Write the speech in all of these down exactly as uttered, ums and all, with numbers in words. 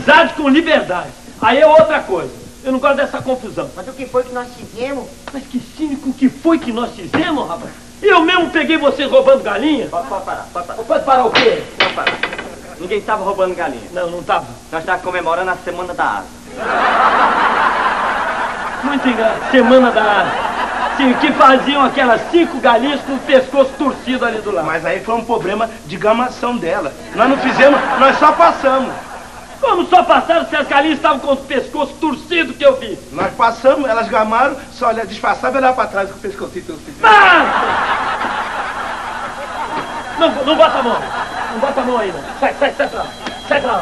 amizade com liberdade. Aí é outra coisa. Eu não gosto dessa confusão. Mas o que foi que nós fizemos? Mas que cínico, o que foi que nós fizemos, rapaz? Eu mesmo peguei vocês roubando galinha. Pode, pode parar, pode parar. Pode parar o quê? Pode parar. Ninguém estava roubando galinha. Não, não estava. Nós estávamos comemorando a Semana da Asa. Muito engraçado. Semana da Asa. Sim, que faziam aquelas cinco galinhas com o pescoço torcido ali do lado. Mas aí foi um problema de gamação dela. Nós não fizemos, nós só passamos. Como só passaram se as galinhas estavam com o pescoço torcido que eu vi? Nós passamos, elas gamaram, só olha, disfarçava e olhava pra trás com o pescocinho torcido. Ah! Não, não bota a mão. Não bota a mão aí, não. Sai, sai, sai pra lá. Sai pra lá.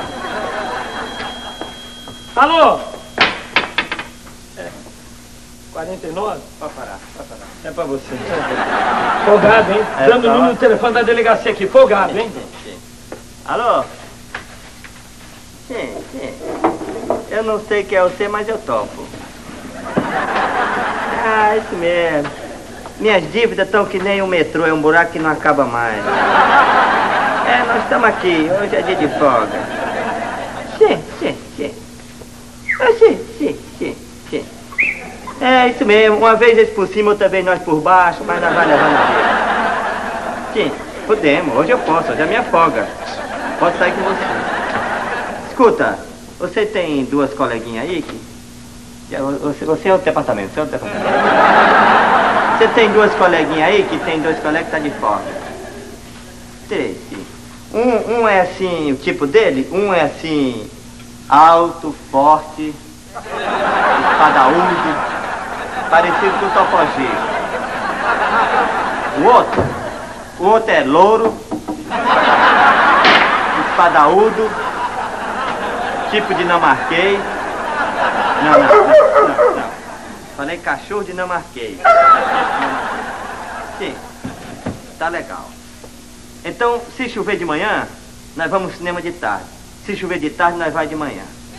Alô? É. quarenta e nove? Pode parar, pode parar. É pra você. Folgado, hein? É, Dando o tá número lá. do telefone da delegacia aqui. Folgado, hein? Sim, sim. Alô? Sim, sim. Eu não sei quem é você, mas eu topo. Ah, isso mesmo. Minhas dívidas estão que nem o metrô, é um buraco que não acaba mais. É, nós estamos aqui, hoje é dia de folga. Sim, sim, sim. Ah, sim, sim, sim, sim. É, isso mesmo, uma vez eles por cima, outra vez nós por baixo, mas nós vai levando a vida. Sim, podemos, hoje eu posso, hoje é minha folga. Posso sair com você. Escuta, você tem duas coleguinhas aí que... Você, você é o departamento, você é o departamento. Você tem duas coleguinhas aí que tem dois colegas que tá de folga. Sei, sim. Um, um é assim, o tipo dele, um é assim, alto, forte, espadaúdo, parecido com o Topo Giro. O outro, o outro é louro, espadaúdo, tipo dinamarquês. Não, não, não, não. Falei cachorro dinamarquês. Sim, tá legal. Então, se chover de manhã, nós vamos ao cinema de tarde. Se chover de tarde, nós vai de manhã.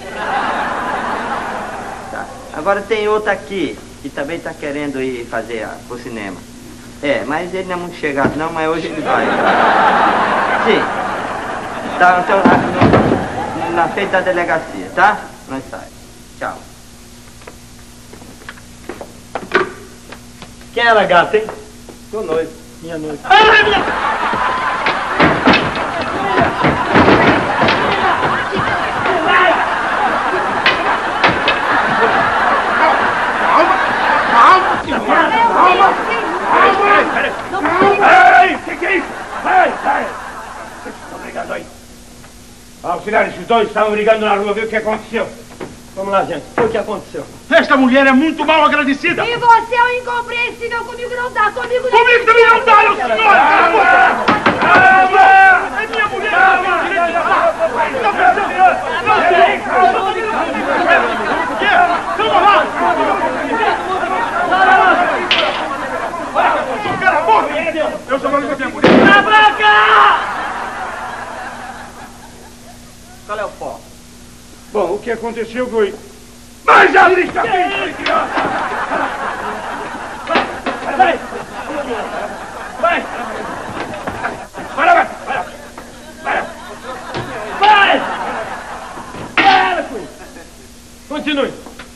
Tá. Agora tem outro aqui, que também tá querendo ir fazer a, o cinema. É, mas ele não é muito chegado não, mas hoje ele vai. Sim. Tá, então, na, na frente da delegacia, tá? Nós sai. Tchau. Quem era a gata, hein? Tô noivo. Minha noiva. Ah, minha... Ei, que que é isso? Sai, sai! Vocês estão brigando aí. Auxiliar, esses dois estavam brigando na rua, viu o que aconteceu? Vamos lá, gente. O que aconteceu? Esta mulher é muito mal agradecida. E você é um incompreensível, comigo não dá, comigo não. Comigo também não dá, meu senhor! Calma! Calma! É minha mulher! Calma! Não precisa! Não precisa! Calma lá! Cala a boca! Eu sou maluco da minha mulher! Na branca! Qual é o pó? Bom, o que aconteceu foi... Mas a lista bem criança! Vai! Vai! Vai! Vai lá, vai! Vai! Vai! Para com isso! Continue!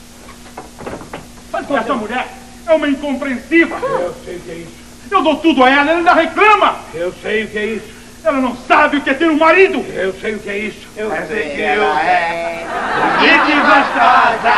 Faz Essa mulher é uma incompreensiva! Eu sei o que é isso! Eu dou tudo a ela, ela ainda reclama! Eu sei o que é isso! Ela não sabe o que é ter um marido! Eu sei o que é isso! Eu Mas sei é que que eu ela sei! é Bonita e gostosa!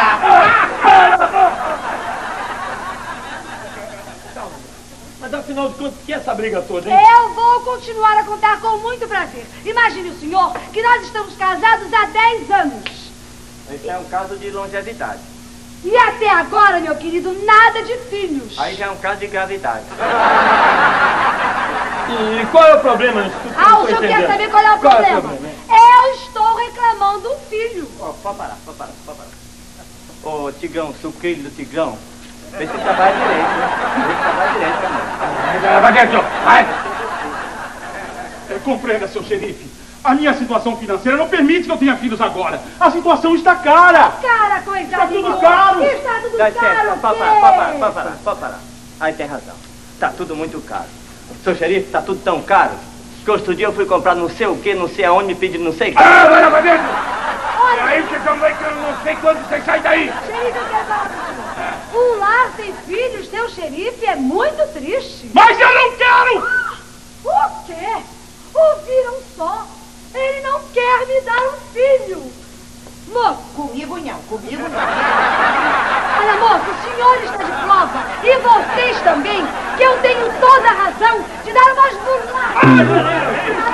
Mas afinal de contas, o que é essa briga toda, hein? Eu vou continuar a contar com muito prazer. Imagine o senhor que nós estamos casados há dez anos. Esse é um caso de longevidade. E até agora, meu querido, nada de filhos. Aí já é um caso de gravidade. E qual é o problema nisso tudo? Ah, Não o tô senhor quer entendendo. saber qual é o Qual problema? É o problema? Eu estou reclamando do filho. Ó, pode parar, pode parar, pode parar. Ô, Tigrão, sucrilho do Tigrão, vê se trabalha direito, né? Vê se trabalha direito, meu amor. Vai dentro! Vai! É, compreenda, seu xerife. A minha situação financeira não permite que eu tenha filhos agora. A situação está cara. Cara, coisa Está tudo boa. caro. Está tudo Dá caro, licença, pode quê? parar, pode parar, pode parar, pode parar. Aí tem razão. Tá tudo muito caro. Seu xerife, tá tudo tão caro que outro dia eu fui comprar não sei o que, não sei aonde, me pedindo não sei o que. Ah, vai lá pra dentro! Olha, É aí que sei quando você sai daí. Xerife, eu quero falar com o senhor. Um lar sem filhos, seu xerife, é muito triste. Mas eu não quero! O quê? Ouviram só? Ele não quer me dar um filho. Moço. Comigo não, comigo não. Olha, moço, o senhor está de prova, e vocês também, que eu tenho toda a razão de dar umas burladas.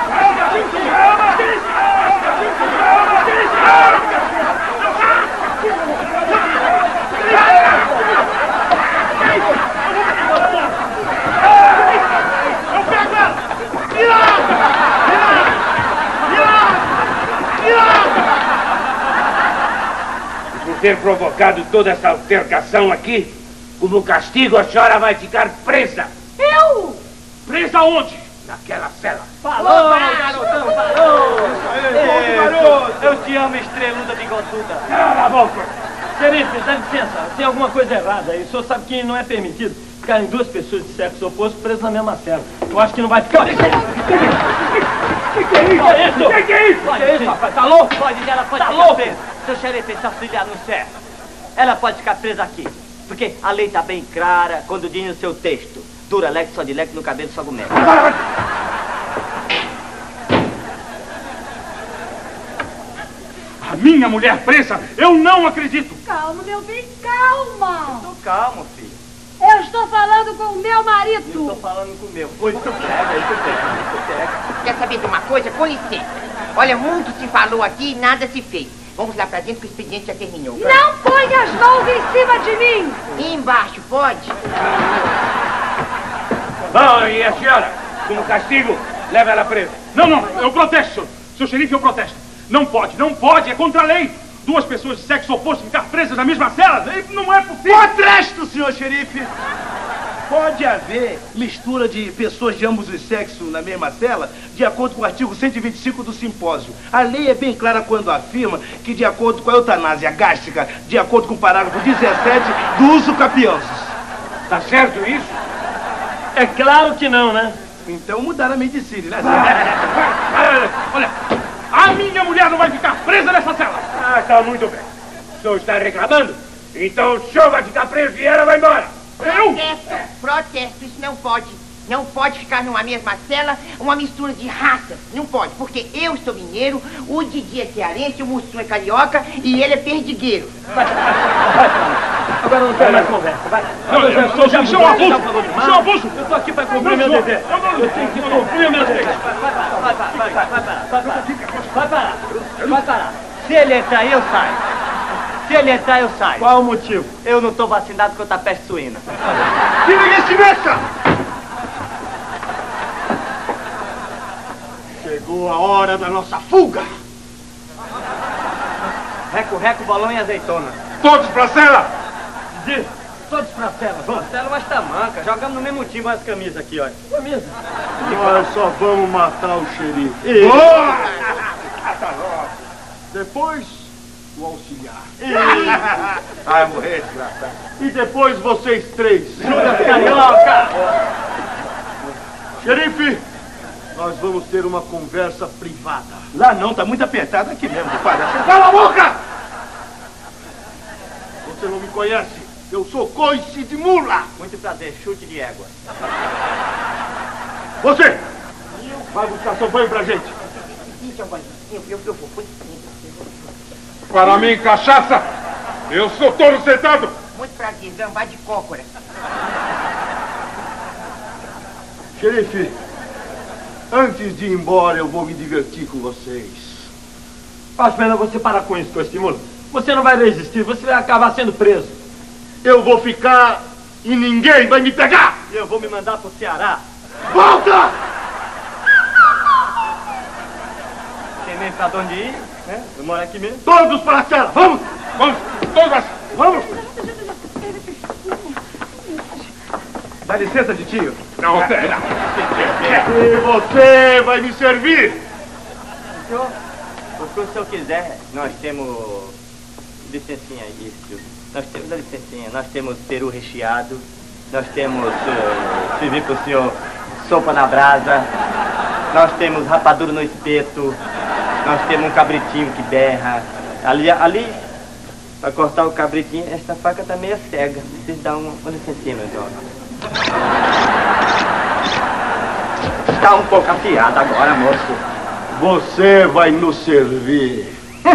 Eu pego ela! Tira! Por ter provocado toda essa altercação aqui, como castigo, a senhora vai ficar presa. Eu? Presa onde? Naquela cela. Falou, garotão, falou! Ei, eu te amo, estreluda bigoduda. Cala a boca! Xerife, dá licença, tem alguma coisa errada aí. O senhor sabe que não é permitido ficarem duas pessoas de sexo oposto presas na mesma cela. Eu acho que não vai ficar... O que, que, que, que é isso? Olha isso! O que, que é isso? Pode, isso, rapaz, tá louco? Pode, ela pode Tá ficar louco? presa. Seu xerife, essa filha não serve. Ela pode ficar presa aqui. Porque a lei tá bem clara quando diz no seu texto. Dura leque, só de leque, no cabelo, só gomé. A minha mulher presa? Eu não acredito! Calma, meu bem, calma. Tô calmo, filho. Eu estou falando com o meu marido. Eu tô falando com o meu. Pois tu pega, tu pega, tu pega. Quer saber de uma coisa? Com licença. Olha, muito se falou aqui e nada se fez. Vamos lá pra dentro que o expediente já terminou. Não ponha as mãos em cima de mim. E embaixo, pode? Bom, e a senhora? Como castigo, leva ela presa. Não, não, eu protesto, senhor. Seu xerife, eu protesto. Não pode, não pode, é contra a lei. Duas pessoas de sexo oposto ficar presas na mesma cela, não é possível. Protesto, senhor xerife! Pode haver mistura de pessoas de ambos os sexos na mesma cela, de acordo com o artigo cento e vinte e cinco do simpósio. A lei é bem clara quando afirma que, de acordo com a eutanásia gástrica, de acordo com o parágrafo dezessete do uso capiensis. Tá certo isso? É claro que não, né? Então mudaram a medicina, né? Olha, a minha mulher não vai ficar presa nessa cela. Ah, tá muito bem. O senhor está reclamando? Então o senhor vai ficar preso e ela vai embora. Eu? Protesto, protesto, isso não pode. Não pode ficar numa mesma cela uma mistura de raças. Não pode, porque eu sou mineiro, o Didi é cearense, o Mussum é carioca e ele é perdigueiro. Agora não tem mais conversa, vai. Não, eu, eu, eu, isso é um abuso. Isso é um abuso. Eu tô aqui pra cumprir meu dever. Eu tenho que cumprir meu dever. Vai parar, vai parar, vai parar, vai parar. Vai parar, vai parar. Se ele entrar, eu saio. Se ele entrar, eu saio. Qual o motivo? Eu não tô vacinado contra a peste suína. Que ninguém se mexa! Chegou a hora da nossa fuga! Reco, reco, bolão e azeitona. Todos pra cela! Didi, todos pra cela. Vamos. Cela, mas tá manca. Jogamos no mesmo time as camisas aqui, olha. Camisa. Nós só vamos matar o xerife. Boa! Depois, o auxiliar. Ai, morrer, desgraçado. E depois vocês três. Carioca! Xerife, nós vamos ter uma conversa privada. Lá não, tá muito apertado aqui mesmo, compadre. Cala a boca! Você não me conhece? Eu sou coice de mula. Muito prazer, chute de égua. Você, vai buscar seu banho pra gente. Isso é um banho. Eu, eu, eu vou. Para mim, cachaça! Eu sou touro sentado! Muito prazer, gambá de cócora. Xerife, antes de ir embora, eu vou me divertir com vocês. Acho melhor você parar com isso, coice de mula. Você não vai resistir, você vai acabar sendo preso. Eu vou ficar e ninguém vai me pegar! Eu vou me mandar pro Ceará. Volta! Tem nem pra onde ir, né? Eu moro aqui mesmo. Todos para a cela! Vamos! Vamos! Todos pra cela! Vamos! Dá licença, tio. Não, não. E você vai me servir! Senhor, o que o senhor quiser, nós temos... Licencinha, isso. Nós temos a licencinha, nós temos peru recheado, nós temos, uh, servir pro senhor, sopa na brasa, nós temos rapadura no espeto, nós temos um cabritinho que berra. Ali, ali, Pra cortar o cabritinho, esta faca tá meio cega. Preciso dar uma, uma licencinha, meu jovem. Tá um pouco afiada agora, moço. Você vai nos servir.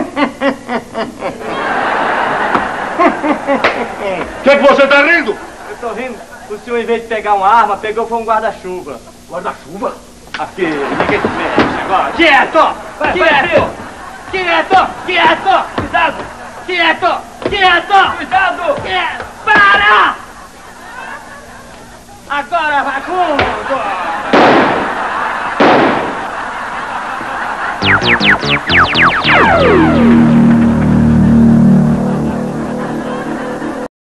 O que é que você tá rindo? Eu tô rindo. O senhor, em vez de pegar uma arma, pegou foi um guarda-chuva. Guarda-chuva? Aqui, ninguém se mexe agora. Quieto! Quieto! Quieto! Quieto! Cuidado! Quieto! Quieto! Cuidado! Quieto! Para! Agora, vagabundo!